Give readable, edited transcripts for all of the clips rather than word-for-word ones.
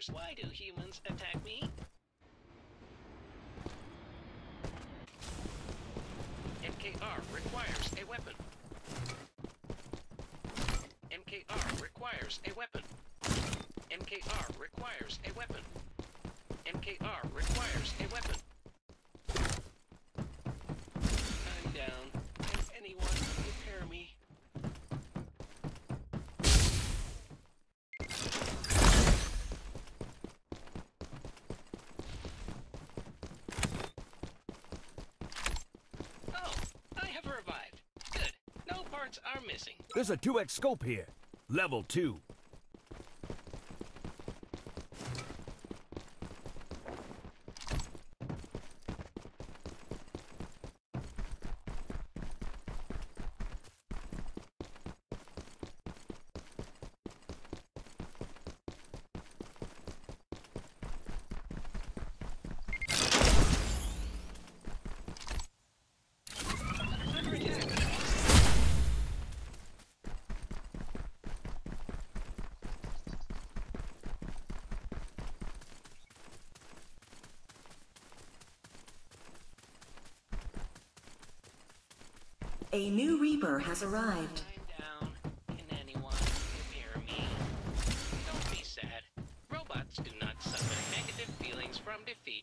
requires. Why do humans attack me? MKR requires a weapon. MKR requires a weapon. MKR requires a weapon. MKR requires a weapon. I'm down. Can anyone repair me? Oh, I have revived. Good. No parts are missing. There's a 2x scope here. Level 2. A new Reaper has arrived. I'm down. Can anyone repair me? Don't be sad. Robots do not suffer negative feelings from defeat.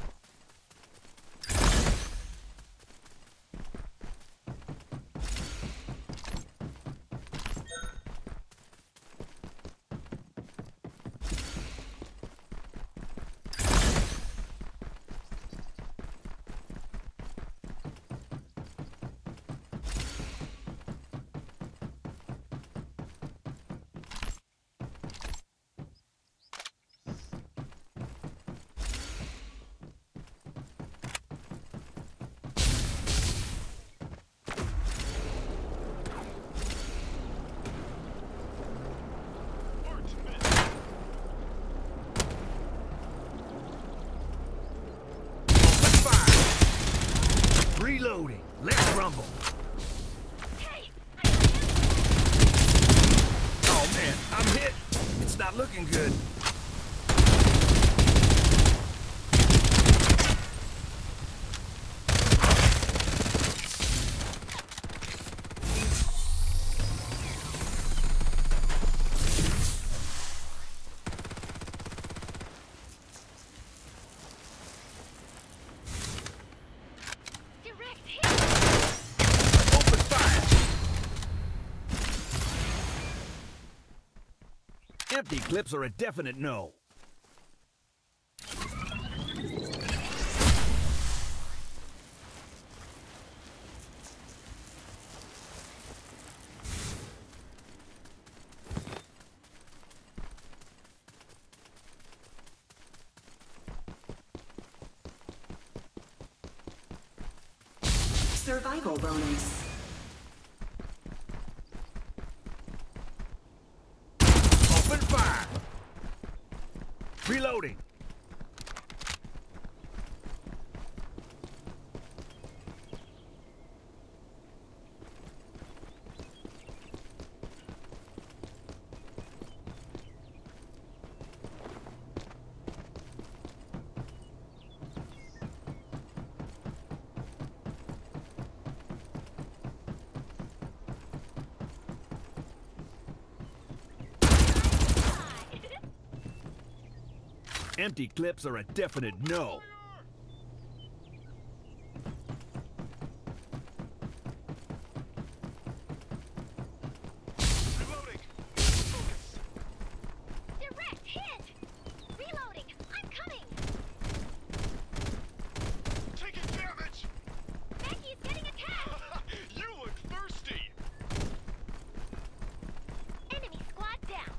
Reloading. Let's rumble. Hey! Oh man, I'm hit. It's not looking good. Direct hit! Open fire. Empty clips are a definite no. Survival bonus. Open fire. Reloading. Empty clips are a definite no. Reloading. Focus. Direct hit! Reloading! I'm coming! Taking damage. Becky's getting attacked! You look thirsty. Enemy squad down!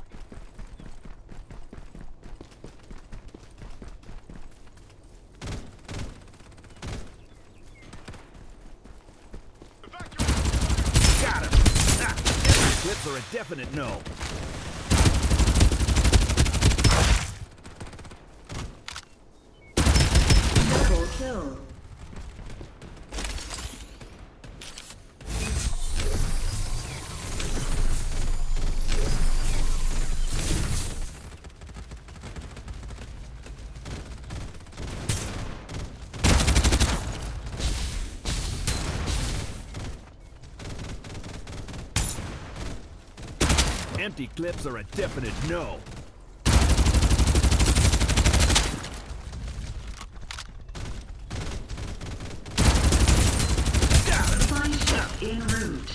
Evacuate. Got him. Ah, empty clips are a definite no. Double kill. Empty clips are a definite no. Supply ship en route.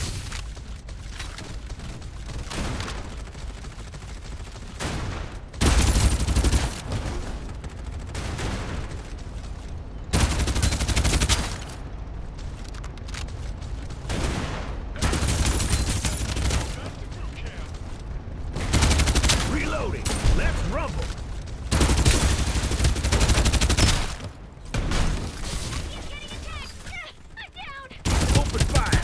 Reloading. Let's rumble. I'm down! Open fire.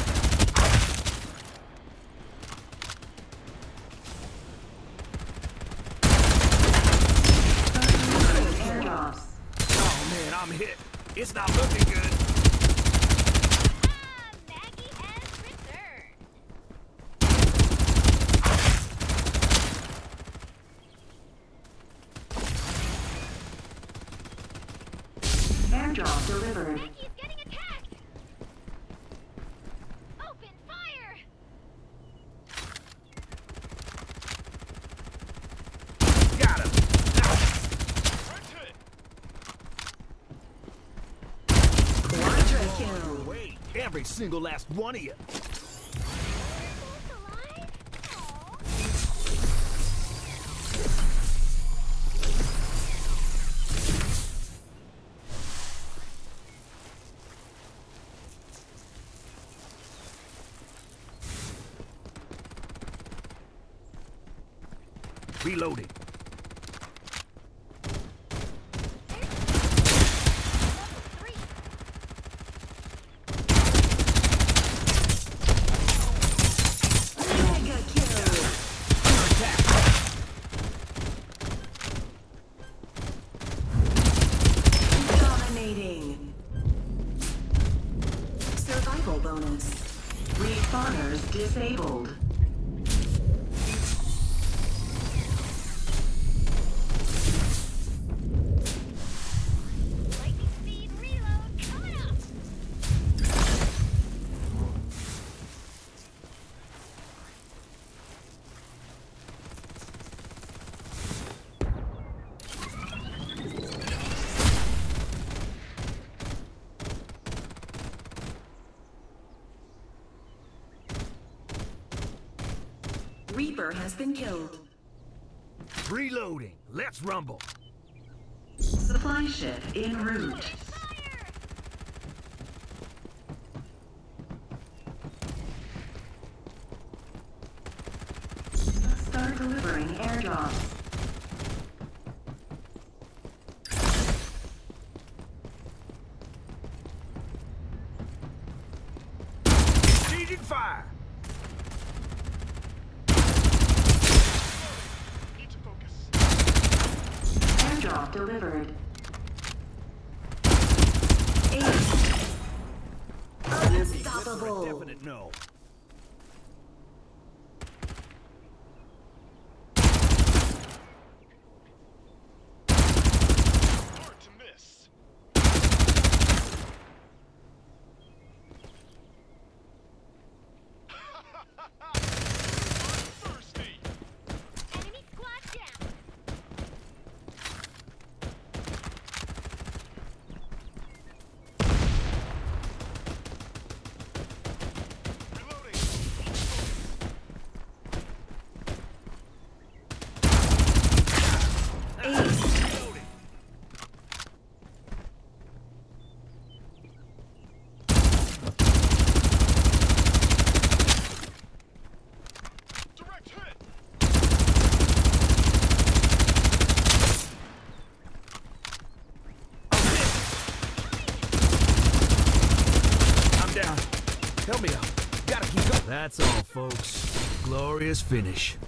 Airdrops. Oh man, I'm hit. It's not looking good. Maggie has returned. Airdrop delivered. Maggie's getting attacked! Open fire! Got him. Direct hit. Quadra kill. Wait, every single last one of you. Both alive? Aw. Reloading. Level 3. Mega kill. Attack. Dominating. Survival bonus. Respawners disabled. Lightning speed reload coming up! Reaper has been killed. Reloading. Let's rumble. Supply ship en route. Fire! Start delivering airdrops. Changing fire. Need to focus. Airdrop delivered. Ace. Unstoppable. Definite no. Hard to miss. Thirsty. Enemy squad down! Reloading. Ace. Reloading. Direct hit. I'm down. Help me out. Gotta keep up. That's all, folks. Glorious finish.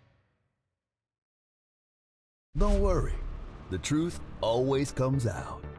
Don't worry. The truth always comes out.